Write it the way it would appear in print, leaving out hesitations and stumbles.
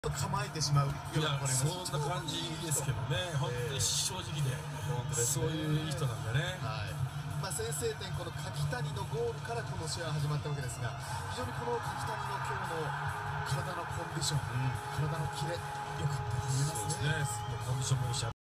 構えてしまうような、 そんな感じですけどね、本当に正直で、そういういい人なんでね。 先制点、この柿谷のゴールからこの試合は始まったわけですが、非常にこの柿谷の今日の体のコンディション、体のキレ、良かったと思いますね。 コンディションもいいし。